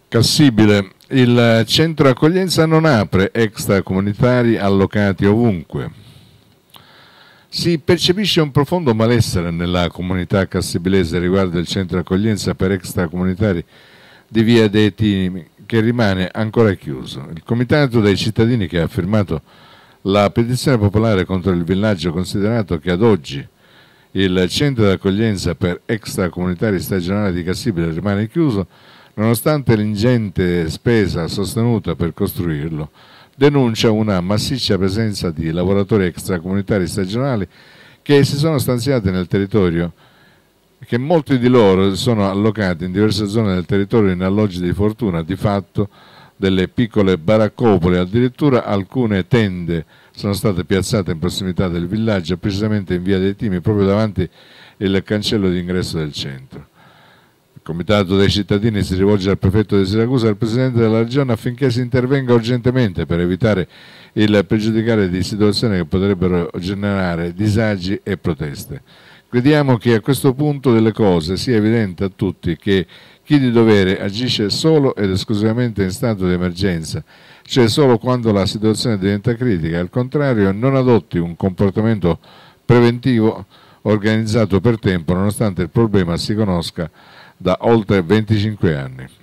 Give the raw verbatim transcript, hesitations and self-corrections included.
Cassibile, il centro accoglienza non apre, extracomunitari allocati ovunque. Si percepisce un profondo malessere nella comunità cassibilese riguardo il centro accoglienza per extracomunitari di Via dei Timi, che rimane ancora chiuso. Il comitato dei cittadini che ha firmato la petizione popolare contro il villaggio, considerato che ad oggi il centro d'accoglienza per extracomunitari stagionali di Cassibile rimane chiuso, nonostante l'ingente spesa sostenuta per costruirlo, denuncia una massiccia presenza di lavoratori extracomunitari stagionali che si sono stanziati nel territorio, che molti di loro sono allocati in diverse zone del territorio in alloggi di fortuna, di fatto delle piccole baraccopole, addirittura alcune tende sono state piazzate in prossimità del villaggio, precisamente in Via dei Timi, proprio davanti il cancello d'ingresso del centro. Il Comitato dei cittadini si rivolge al prefetto di Siracusa e al presidente della regione affinché si intervenga urgentemente per evitare il pregiudicare di situazioni che potrebbero generare disagi e proteste. Crediamo che a questo punto delle cose sia evidente a tutti che chi di dovere agisce solo ed esclusivamente in stato di emergenza, cioè solo quando la situazione diventa critica, al contrario non adotti un comportamento preventivo organizzato per tempo, nonostante il problema si conosca da oltre venticinque anni.